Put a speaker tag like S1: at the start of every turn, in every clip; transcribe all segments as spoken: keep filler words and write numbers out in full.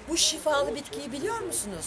S1: Bu şifalı bitkiyi biliyor musunuz?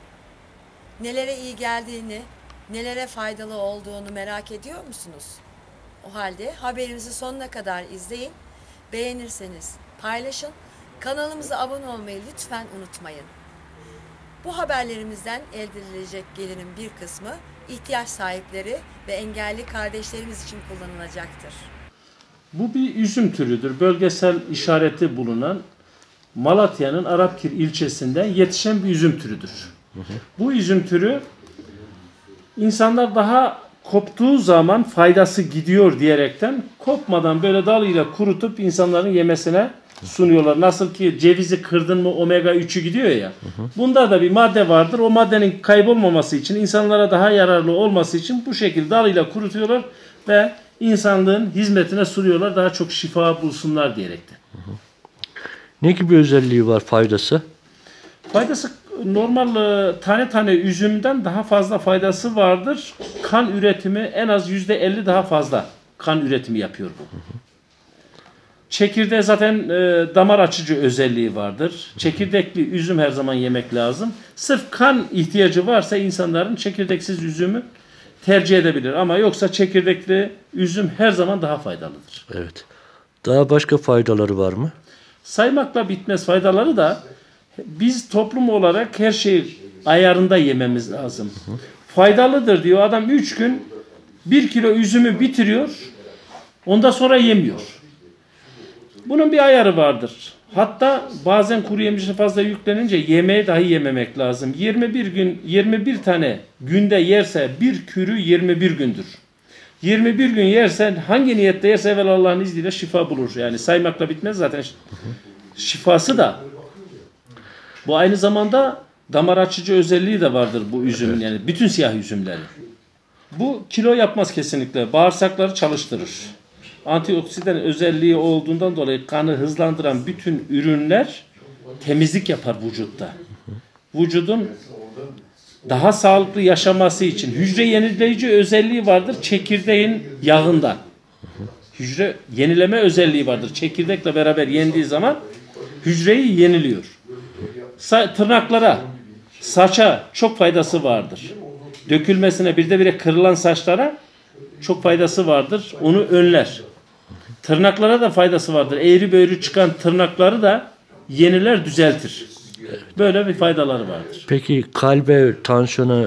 S1: Nelere iyi geldiğini, nelere faydalı olduğunu merak ediyor musunuz? O halde haberimizi sonuna kadar izleyin. Beğenirseniz paylaşın. Kanalımıza abone olmayı lütfen unutmayın. Bu haberlerimizden elde edilecek gelirin bir kısmı ihtiyaç sahipleri ve engelli kardeşlerimiz için kullanılacaktır.
S2: Bu bir üzüm türüdür. Bölgesel işareti bulunan Malatya'nın Arapkir ilçesinden yetişen bir üzüm türüdür. Hı hı. Bu üzüm türü insanlar daha koptuğu zaman faydası gidiyor diyerekten kopmadan böyle dalıyla kurutup insanların yemesine sunuyorlar. Nasıl ki cevizi kırdın mı omega üçü gidiyor ya. Hı hı. Bunda da bir madde vardır. O maddenin kaybolmaması için, insanlara daha yararlı olması için bu şekilde dalıyla kurutuyorlar ve insanlığın hizmetine sunuyorlar. Daha çok şifa bulsunlar diyerekten. Hı hı.
S3: Ne gibi özelliği var, faydası?
S2: Faydası normal tane tane üzümden daha fazla faydası vardır. Kan üretimi en az yüzde elli daha fazla kan üretimi yapıyor bu. Hı hı. Çekirdeği zaten e, damar açıcı özelliği vardır. Çekirdekli üzüm her zaman yemek lazım. Sırf kan ihtiyacı varsa insanların çekirdeksiz üzümü tercih edebilir. Ama yoksa çekirdekli üzüm her zaman daha faydalıdır.
S3: Evet. Daha başka faydaları var mı?
S2: Saymakla bitmez faydaları da biz toplum olarak her şeyi ayarında yememiz lazım. Hı hı. Faydalıdır diyor adam, üç gün bir kilo üzümü bitiriyor, ondan sonra yemiyor. Bunun bir ayarı vardır. Hatta bazen kuru yemişe fazla yüklenince yemeği dahi yememek lazım. yirmi bir gün, yirmi bir tane günde yerse bir kürü yirmi bir gündür. yirmi bir gün yersen hangi niyette yerse evvel Allah'ın izniyle şifa bulur. Yani saymakla bitmez zaten şifası da. Bu aynı zamanda damar açıcı özelliği de vardır bu üzümün, yani bütün siyah üzümlerin. Bu kilo yapmaz kesinlikle. Bağırsakları çalıştırır. Antioksidan özelliği olduğundan dolayı kanı hızlandıran bütün ürünler temizlik yapar vücutta. Vücudun daha sağlıklı yaşaması için hücre yenileyici özelliği vardır çekirdeğin yağında. Hücre yenileme özelliği vardır. Çekirdekle beraber yendiği zaman hücreyi yeniliyor. Sa- tırnaklara, saça çok faydası vardır. Dökülmesine, birde bire kırılan saçlara çok faydası vardır. Onu önler. Tırnaklara da faydası vardır. Eğri büğrü çıkan tırnakları da yeniler, düzeltir. Böyle bir faydaları vardır.
S3: Peki kalbe, tansiyona?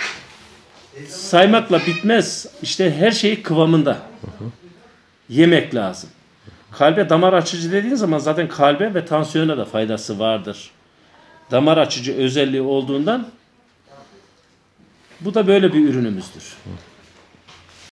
S2: Saymakla bitmez. İşte her şey kıvamında. Hı hı. Yemek lazım. Kalbe damar açıcı dediğin zaman zaten kalbe ve tansiyona da faydası vardır. Damar açıcı özelliği olduğundan bu da böyle bir ürünümüzdür. Hı.